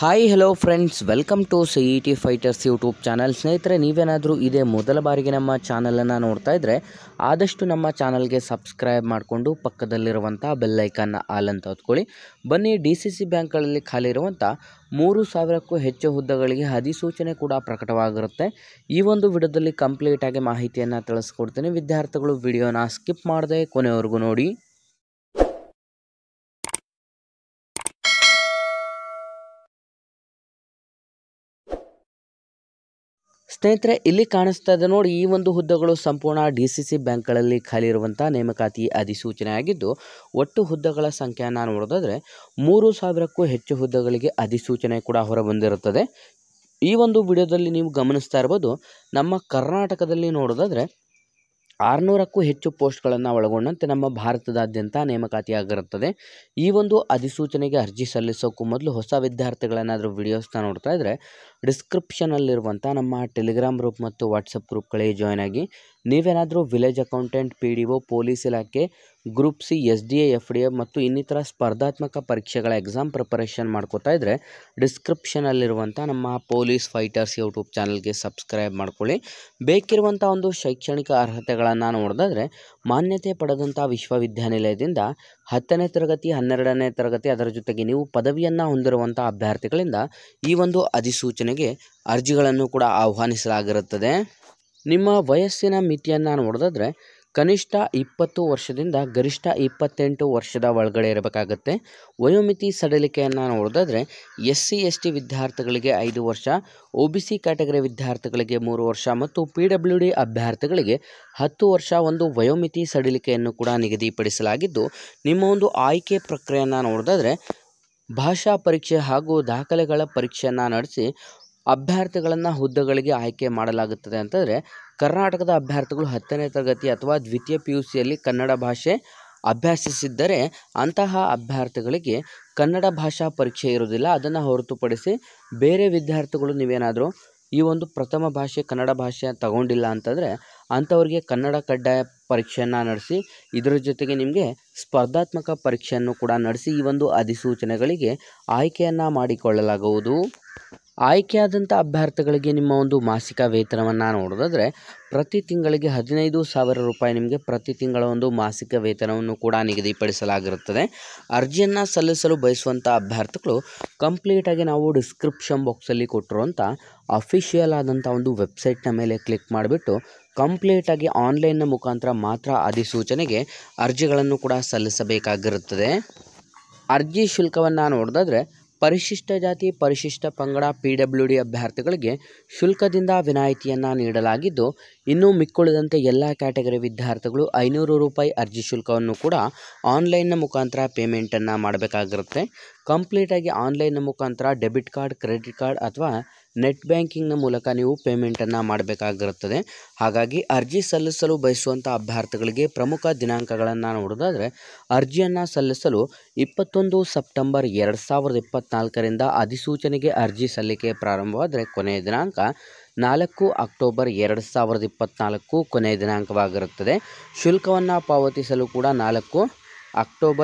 Hi hello friends, welcome to CET fighters YouTube channel. ಸ್ನೇಹಿತರೆ, ನೀವೇನಾದರೂ ಇದೇ ಮೊದಲ ಬಾರಿಗೆ ನಮ್ಮ ಚಾನಲನ್ನು ನೋಡ್ತಾ ಇದ್ದರೆ ಆದಷ್ಟು ನಮ್ಮ ಚಾನಲ್ಗೆ ಸಬ್ಸ್ಕ್ರೈಬ್ ಮಾಡಿಕೊಂಡು ಪಕ್ಕದಲ್ಲಿರುವಂಥ ಬೆಲ್ಲೈಕನ್ನ ಆಲ್ ಅಂತ ಹೊತ್ಕೊಳ್ಳಿ. ಬನ್ನಿ, DCC ಬ್ಯಾಂಕ್ಗಳಲ್ಲಿ ಖಾಲಿ ಇರುವಂಥ 3,000ಕ್ಕೂ ಹೆಚ್ಚು ಹುದ್ದೆಗಳಿಗೆ ಅಧಿಸೂಚನೆ ಕೂಡ ಪ್ರಕಟವಾಗಿರುತ್ತೆ. ಈ ಒಂದು ವಿಡಿಯೋದಲ್ಲಿ ಕಂಪ್ಲೀಟಾಗಿ ಮಾಹಿತಿಯನ್ನು ತಿಳಿಸ್ಕೊಡ್ತೀನಿ. ವಿದ್ಯಾರ್ಥಿಗಳು ವಿಡಿಯೋನ ಸ್ಕಿಪ್ ಮಾಡದೆ ಕೊನೆವರೆಗೂ ನೋಡಿ. ಸ್ನೇಹಿತರೆ, ಇಲ್ಲಿ ಕಾಣಿಸ್ತಾ ಇದೆ ನೋಡಿ, ಈ ಒಂದು ಹುದ್ದೆಗಳು ಸಂಪೂರ್ಣ DCC ಬ್ಯಾಂಕ್ಗಳಲ್ಲಿ ಖಾಲಿ ಇರುವಂಥ ನೇಮಕಾತಿ ಅಧಿಸೂಚನೆ ಆಗಿದ್ದು, ಒಟ್ಟು ಹುದ್ದೆಗಳ ಸಂಖ್ಯೆಯನ್ನು ನೋಡೋದಾದರೆ 3,000ಕ್ಕೂ ಹೆಚ್ಚು ಹುದ್ದೆಗಳಿಗೆ ಅಧಿಸೂಚನೆ ಕೂಡ ಹೊರಬಂದಿರುತ್ತದೆ. ಈ ಒಂದು ವಿಡಿಯೋದಲ್ಲಿ ನೀವು ಗಮನಿಸ್ತಾ ಇರ್ಬೋದು, ನಮ್ಮ ಕರ್ನಾಟಕದಲ್ಲಿ ನೋಡೋದಾದರೆ 600ಕ್ಕೂ ಹೆಚ್ಚು ಪೋಸ್ಟ್ಗಳನ್ನು ಒಳಗೊಂಡಂತೆ ನಮ್ಮ ಭಾರತದಾದ್ಯಂತ ನೇಮಕಾತಿಯಾಗಿರುತ್ತದೆ. ಈ ಒಂದು ಅಧಿಸೂಚನೆಗೆ ಅರ್ಜಿ ಸಲ್ಲಿಸೋಕ್ಕೂ ಮೊದಲು ಹೊಸ ವಿದ್ಯಾರ್ಥಿಗಳೇನಾದರೂ ವಿಡಿಯೋಸ್ನ ನೋಡ್ತಾ ಇದ್ದರೆ ಡಿಸ್ಕ್ರಿಪ್ಷನಲ್ಲಿರುವಂಥ ನಮ್ಮ ಟೆಲಿಗ್ರಾಮ್ ಗ್ರೂಪ್ ಮತ್ತು ವಾಟ್ಸಪ್ ಗ್ರೂಪ್ಗಳಿಗೆ ಜಾಯ್ನ್ ಆಗಿ. ನೀವೇನಾದರೂ ವಿಲೇಜ್ ಅಕೌಂಟೆಂಟ್, PDO, ಪೊಲೀಸ್ ಇಲಾಖೆ, ಗ್ರೂಪ್ C, SDA, FDA ಮತ್ತು ಇನ್ನಿತರ ಸ್ಪರ್ಧಾತ್ಮಕ ಪರೀಕ್ಷೆಗಳ ಎಕ್ಸಾಮ್ ಪ್ರಿಪರೇಷನ್ ಮಾಡ್ಕೋತಾ ಇದ್ದರೆ ಡಿಸ್ಕ್ರಿಪ್ಷನಲ್ಲಿರುವಂಥ ನಮ್ಮ ಪೊಲೀಸ್ ಫೈಟರ್ಸ್ ಯೂಟ್ಯೂಬ್ ಚಾನಲ್ಗೆ ಸಬ್ಸ್ಕ್ರೈಬ್ ಮಾಡ್ಕೊಳ್ಳಿ. ಬೇಕಿರುವಂಥ ಒಂದು ಶೈಕ್ಷಣಿಕ ಅರ್ಹತೆಗಳನ್ನು ನೋಡೋದಾದರೆ ಮಾನ್ಯತೆ ಪಡೆದಂಥ ವಿಶ್ವವಿದ್ಯಾನಿಲಯದಿಂದ 10ನೇ ತರಗತಿ, 12ನೇ ತರಗತಿ, ಅದರ ಜೊತೆಗೆ ನೀವು ಪದವಿಯನ್ನು ಹೊಂದಿರುವಂಥ ಅಭ್ಯರ್ಥಿಗಳಿಂದ ಈ ಒಂದು ಅಧಿಸೂಚನೆಗೆ ಅರ್ಜಿಗಳನ್ನು ಕೂಡ ಆಹ್ವಾನಿಸಲಾಗಿರುತ್ತದೆ. ನಿಮ್ಮ ವಯಸ್ಸಿನ ಮಿತಿಯನ್ನು ನೋಡೋದಾದರೆ ಕನಿಷ್ಠ 20 ವರ್ಷದಿಂದ ಗರಿಷ್ಠ 28 ವರ್ಷದ ಒಳಗಡೆ ಇರಬೇಕಾಗತ್ತೆ. ವಯೋಮಿತಿ ಸಡಿಲಿಕೆಯನ್ನು ನೋಡೋದಾದರೆ SC, ST ವಿದ್ಯಾರ್ಥಿಗಳಿಗೆ 5 ವರ್ಷ, OBC ಕ್ಯಾಟಗರಿ ವಿದ್ಯಾರ್ಥಿಗಳಿಗೆ 3 ವರ್ಷ ಮತ್ತು PWD ಅಭ್ಯರ್ಥಿಗಳಿಗೆ 10 ವರ್ಷ ಒಂದು ವಯೋಮಿತಿ ಸಡಿಲಿಕೆಯನ್ನು ಕೂಡ ನಿಗದಿಪಡಿಸಲಾಗಿದ್ದು, ನಿಮ್ಮ ಒಂದು ಆಯ್ಕೆ ಪ್ರಕ್ರಿಯೆಯನ್ನು ನೋಡೋದಾದರೆ ಭಾಷಾ ಪರೀಕ್ಷೆ ಹಾಗೂ ದಾಖಲೆಗಳ ಪರೀಕ್ಷೆಯನ್ನು ನಡೆಸಿ ಅಭ್ಯರ್ಥಿಗಳನ್ನು ಹುದ್ದೆಗಳಿಗೆ ಆಯ್ಕೆ ಮಾಡಲಾಗುತ್ತದೆ. ಅಂತಂದರೆ ಕರ್ನಾಟಕದ ಅಭ್ಯರ್ಥಿಗಳು 10ನೇ ತರಗತಿ ಅಥವಾ ದ್ವಿತೀಯ PUCಯಲ್ಲಿ ಕನ್ನಡ ಭಾಷೆ ಅಭ್ಯಸಿಸಿದ್ದರೆ ಅಂತಹ ಅಭ್ಯರ್ಥಿಗಳಿಗೆ ಕನ್ನಡ ಭಾಷಾ ಪರೀಕ್ಷೆ ಇರುವುದಿಲ್ಲ. ಅದನ್ನು ಹೊರತುಪಡಿಸಿ ಬೇರೆ ವಿದ್ಯಾರ್ಥಿಗಳು ನೀವೇನಾದರೂ ಈ ಒಂದು ಪ್ರಥಮ ಭಾಷೆ ಕನ್ನಡ ಭಾಷೆ ತಗೊಂಡಿಲ್ಲ ಅಂತಂದರೆ ಅಂಥವ್ರಿಗೆ ಕನ್ನಡ ಕಡ್ಡಾಯ ಪರೀಕ್ಷೆಯನ್ನು ನಡೆಸಿ ಇದರ ಜೊತೆಗೆ ನಿಮಗೆ ಸ್ಪರ್ಧಾತ್ಮಕ ಪರೀಕ್ಷೆಯನ್ನು ಕೂಡ ನಡೆಸಿ ಈ ಒಂದು ಅಧಿಸೂಚನೆಗಳಿಗೆ ಆಯ್ಕೆಯನ್ನು ಮಾಡಿಕೊಳ್ಳಲಾಗುವುದು. ಆಯ್ಕೆಯಾದಂಥ ಅಭ್ಯರ್ಥಿಗಳಿಗೆ ನಿಮ್ಮ ಒಂದು ಮಾಸಿಕ ವೇತನವನ್ನು ನೋಡೋದಾದರೆ ಪ್ರತಿ ತಿಂಗಳಿಗೆ 15,000 ರೂಪಾಯಿ ನಿಮಗೆ ಪ್ರತಿ ತಿಂಗಳ ಒಂದು ಮಾಸಿಕ ವೇತನವನ್ನು ಕೂಡ ನಿಗದಿಪಡಿಸಲಾಗಿರುತ್ತದೆ. ಅರ್ಜಿಯನ್ನು ಸಲ್ಲಿಸಲು ಬಯಸುವಂಥ ಅಭ್ಯರ್ಥಿಗಳು ಕಂಪ್ಲೀಟಾಗಿ ನಾವು ಡಿಸ್ಕ್ರಿಪ್ಷನ್ ಬಾಕ್ಸಲ್ಲಿ ಕೊಟ್ಟಿರುವಂಥ ಅಫಿಷಿಯಲ್ ಆದಂಥ ಒಂದು ವೆಬ್ಸೈಟ್ನ ಮೇಲೆ ಕ್ಲಿಕ್ ಮಾಡಿಬಿಟ್ಟು ಕಂಪ್ಲೀಟಾಗಿ ಆನ್ಲೈನ್ನ ಮುಖಾಂತರ ಮಾತ್ರ ಅಧಿಸೂಚನೆಗೆ ಅರ್ಜಿಗಳನ್ನು ಕೂಡ ಸಲ್ಲಿಸಬೇಕಾಗಿರುತ್ತದೆ. ಅರ್ಜಿ ಶುಲ್ಕವನ್ನು ನೋಡೋದಾದರೆ ಪರಿಶಿಷ್ಟ ಜಾತಿ, ಪರಿಶಿಷ್ಟ ಪಂಗಡ, PWD ಅಭ್ಯರ್ಥಿಗಳಿಗೆ ಶುಲ್ಕದಿಂದ ವಿನಾಯಿತಿಯನ್ನು ನೀಡಲಾಗಿದ್ದು, ಇನ್ನು ಮಿಕ್ಕುಳಿದಂತೆ ಎಲ್ಲ ಕ್ಯಾಟಗರಿ ವಿದ್ಯಾರ್ಥಿಗಳು 500 ರೂಪಾಯಿ ಅರ್ಜಿ ಶುಲ್ಕವನ್ನು ಕೂಡ ಆನ್ಲೈನ್ನ ಮುಖಾಂತರ ಪೇಮೆಂಟನ್ನು ಮಾಡಬೇಕಾಗಿರುತ್ತೆ. ಕಂಪ್ಲೀಟಾಗಿ ಆನ್ಲೈನ್ನ ಮುಖಾಂತರ ಡೆಬಿಟ್ ಕಾರ್ಡ್, ಕ್ರೆಡಿಟ್ ಕಾರ್ಡ್ ಅಥವಾ ನೆಟ್ ಬ್ಯಾಂಕಿಂಗ್ನ ಮೂಲಕ ನೀವು ಪೇಮೆಂಟನ್ನು ಮಾಡಬೇಕಾಗಿರುತ್ತದೆ. ಹಾಗಾಗಿ ಅರ್ಜಿ ಸಲ್ಲಿಸಲು ಬಯಸುವಂಥ ಅಭ್ಯರ್ಥಿಗಳಿಗೆ ಪ್ರಮುಖ ದಿನಾಂಕಗಳನ್ನು ನೋಡೋದಾದರೆ ಅರ್ಜಿಯನ್ನು ಸಲ್ಲಿಸಲು 21 ಸೆಪ್ಟೆಂಬರ್ 2024ರಿಂದ ಅಧಿಸೂಚನೆಗೆ ಅರ್ಜಿ ಸಲ್ಲಿಕೆ ಪ್ರಾರಂಭವಾದರೆ ಕೊನೆಯ ದಿನಾಂಕ 4 ಅಕ್ಟೋಬರ್ 2024 ಕೊನೆಯ ದಿನಾಂಕವಾಗಿರುತ್ತದೆ. ಶುಲ್ಕವನ್ನು ಪಾವತಿಸಲು ಕೂಡ 4 ಅಕ್ಟೋಬರ್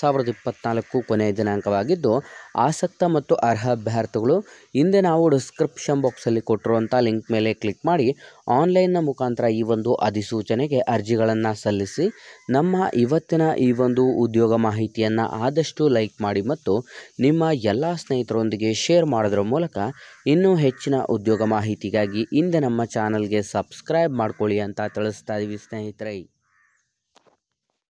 2024 ಕೊನೆಯ ದಿನಾಂಕವಾಗಿದ್ದು, ಆಸಕ್ತ ಮತ್ತು ಅರ್ಹ ಅಭ್ಯರ್ಥಿಗಳು ಹಿಂದೆ ನಾವು ಡಿಸ್ಕ್ರಿಪ್ಷನ್ ಬಾಕ್ಸಲ್ಲಿ ಕೊಟ್ಟಿರುವಂಥ ಲಿಂಕ್ ಮೇಲೆ ಕ್ಲಿಕ್ ಮಾಡಿ ಆನ್ಲೈನ್ನ ಮುಖಾಂತರ ಈ ಒಂದು ಅಧಿಸೂಚನೆಗೆ ಅರ್ಜಿಗಳನ್ನು ಸಲ್ಲಿಸಿ. ನಮ್ಮ ಇವತ್ತಿನ ಈ ಒಂದು ಉದ್ಯೋಗ ಮಾಹಿತಿಯನ್ನು ಆದಷ್ಟು ಲೈಕ್ ಮಾಡಿ ಮತ್ತು ನಿಮ್ಮ ಎಲ್ಲ ಸ್ನೇಹಿತರೊಂದಿಗೆ ಶೇರ್ ಮಾಡೋದ್ರ ಮೂಲಕ ಇನ್ನೂ ಹೆಚ್ಚಿನ ಉದ್ಯೋಗ ಮಾಹಿತಿಗಾಗಿ ಹಿಂದೆ ನಮ್ಮ ಚಾನಲ್ಗೆ ಸಬ್ಸ್ಕ್ರೈಬ್ ಮಾಡ್ಕೊಳ್ಳಿ ಅಂತ ತಿಳಿಸ್ತಾ ಇದ್ದೀವಿ ಸ್ನೇಹಿತರೆ.